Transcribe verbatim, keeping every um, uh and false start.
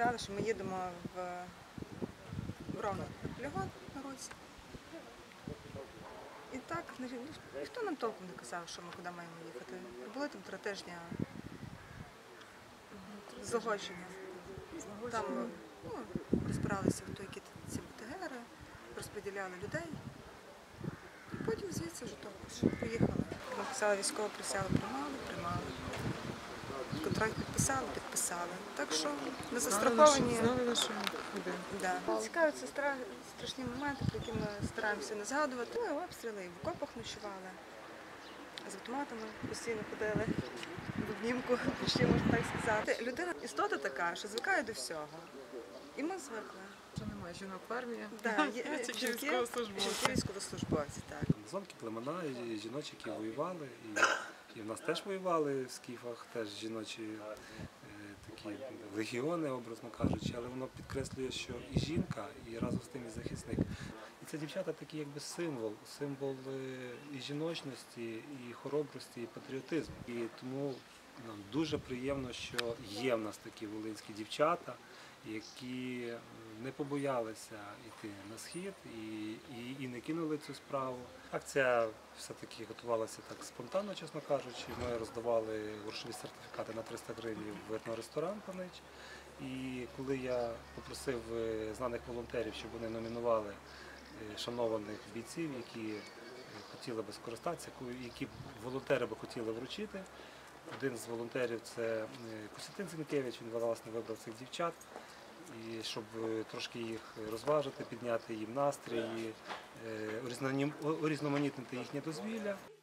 казали, що ми їдемо в, в Ровно на полігон на році. І так, ніхто нам толком не казав, що ми куди маємо їхати. Були там три тижні злагодження. Там ну, розбиралися, хто які ці БТГери, розподіляли людей. І потім звідси вже так поїхали. Ми писали військово, присяли, приймали, приймали. Контракт підписали, підписали. Так що ми застраховані. Знали наші люди. Да. Цікаві, це страшні моменти, про які ми стараємося не згадувати. Ми обстріли і в окопах ночували, з автоматами постійно ходили в обнімку, ще можна так сказати. Людина істота така, що звикає до всього. І ми звикли. Що немає жінок в армії, Да, є, тільки жінки, військовослужбовці. жінки військовослужбовці, так. Зонки, племена, і жіночі, які воювали, і, і в нас теж воювали в скіфах, теж жіночі е, такі легіони, образно кажучи, але воно підкреслює, що і жінка, і разом з тим і захисник. І це дівчата такий якби символ, символ е, і жіночності, і хоробрості, і патріотизму. І тому нам дуже приємно, що є в нас такі волинські дівчата, які не побоялися йти на схід і, і, і не кинули цю справу. Акція все-таки готувалася так спонтанно, чесно кажучи. Ми роздавали грошові сертифікати на триста гривень в етноресторан «Панич». І коли я попросив знаних волонтерів, щоб вони номінували шанованих бійців, які хотіли би скористатися, які волонтери би хотіли вручити. Один з волонтерів – це Костянтин Зінкевич, він власне вибрав цих дівчат. І щоб трошки їх розважити, підняти їм настрій, урізноманітнити їхнє дозвілля.